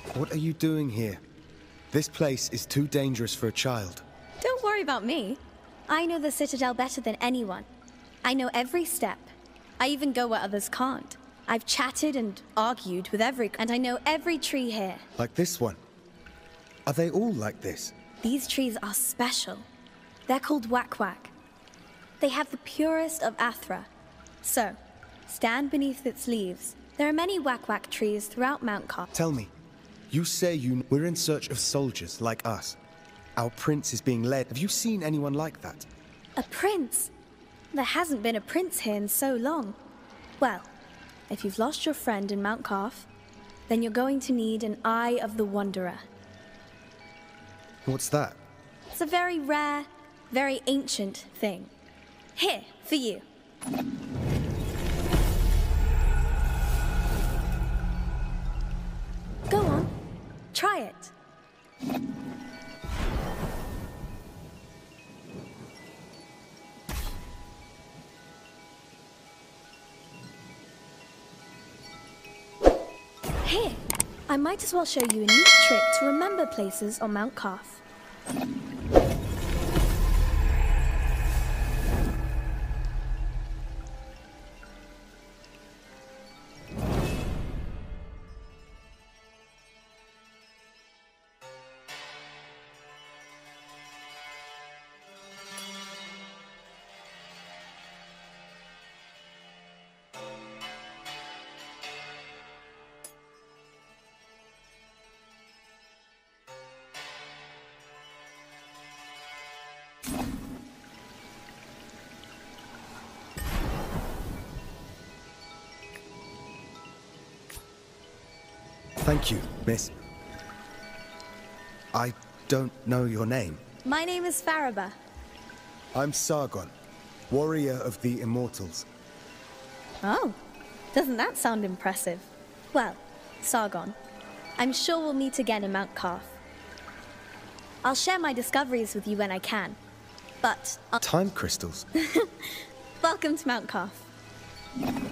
What are you doing here? This place is too dangerous for a child. Don't worry about me. I know the Citadel better than anyone. I know every step. I even go where others can't. I've chatted and argued with and I know every tree here. Like this one? Are they all like this? These trees are special. They're called Wak-Wak. They have the purest of Athra. So, stand beneath its leaves. There are many Wak-Wak trees throughout Mount Car. Tell me, you say we're in search of soldiers like us. Our prince is being led. Have you seen anyone like that? A prince? There hasn't been a prince here in so long. Well, if you've lost your friend in Mount Carf, then you're going to need an Eye of the Wanderer. What's that? It's a very rare, very ancient thing. Here, for you. Go on, try it. Here, I might as well show you a neat trick to remember places on Mount Carf. Thank you, miss. I don't know your name. My name is Faraba. I'm Sargon, warrior of the Immortals. Oh, doesn't that sound impressive? Well, Sargon, I'm sure we'll meet again in Mount Carf. I'll share my discoveries with you when I can, but Time crystals? welcome to Mount Carf.